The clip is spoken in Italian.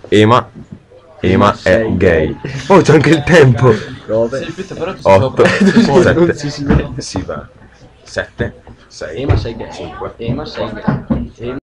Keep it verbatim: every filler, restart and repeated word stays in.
Ema. Ema è sei gay. Oh, c'è anche il tempo. nove, Sì, aspetta, però ci otto, sopra. non si si vede. sette, sì va. sette, sei, Ema sei gay. cinque, Ema sei gay. Ema